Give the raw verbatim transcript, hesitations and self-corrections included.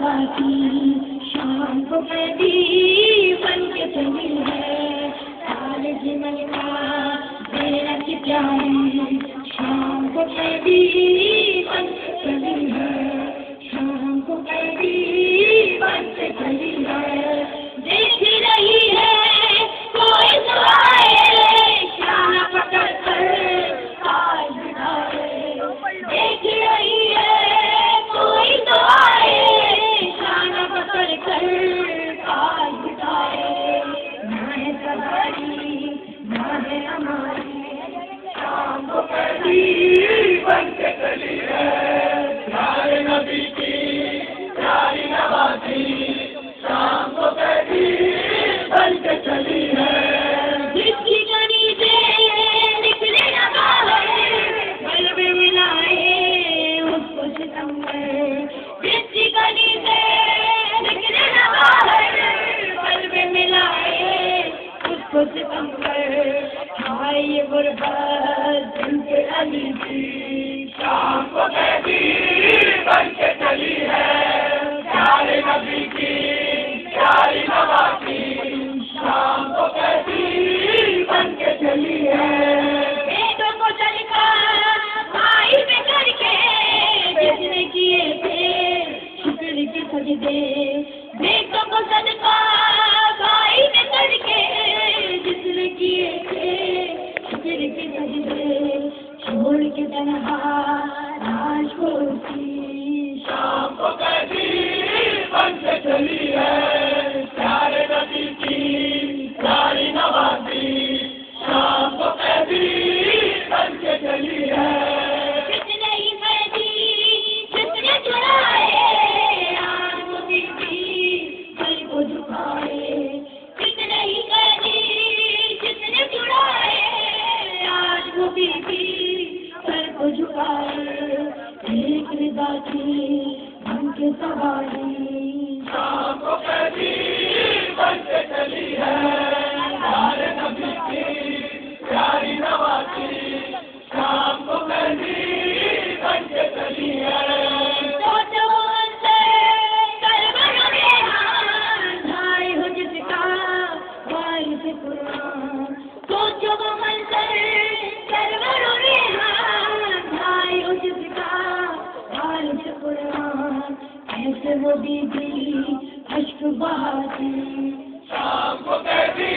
نوا کی شام کو قیدی بن کے چلی ہے، خالد ملکہ میرا کی پیاری شام کو قیدی بن کے چلی ہے، شام کو قیدی بن کے چلی ہے، دیکھ رہی ہے کوئی تو آئے شان پکڑ کر آج بٹھائے، دیکھ رہی ہے کوئی تو آئے شان پکڑ کر آج بٹھائے، نہ ہے سواری نہ ہے ہماری شام کو قیدی بن کے چلی ہے، پیارے نبی کی پیاری نوازی شام کو قیدی بن کے چلی ہے، جس کی گنی سے نکلے نہ باہر قلب ملائے اس کو ستمبر، جس کی گنی سے نکلے نہ باہر قلب ملائے اس کو ستمبر، ہائے یہ غربت بنت علی کی شام کو قیدی بن کے چلی ہے، پیارے نبی کی پیاری نوازی شام کو قیدی بن کے چلی ہے، بیٹوں کو چل کر بھائی پہ کر کے جس نے کیے تھے شکر کے سجدے، بیٹوں کو صدقہ بھائی پہ کر کے جس نے کیے تھے شکر کے سجدے، چھوڑ کے تنہا لاش کو اسی شام کو قیدی بن کے چلی ہے، پیارے نبی کی پیاری نوازی شام کو قیدی بن کے چلی ہے، کتنے ہی قیدی کتنے چرائے آج وہ بی بی دل کو جھکائے، کتنے ہی قیدی کتنے چرائے آج وہ بی بی سر کو جھکائے، ایک رضا کی بن کے سواری شام کو قیدی بن کے چلی ہے، پیارے نبی کی پیاری نوازی شام کو قیدی بن کے چلی ہے، سوچو منظر کربلا و ریحان بھائی ہو جس کا وارث قرآن، سوچو وہ منظر کربلا و ریحان بھائی ہو جس کا وارث قرآن، ایسے وہ بی بی اشک بہاتی شام کو قیدی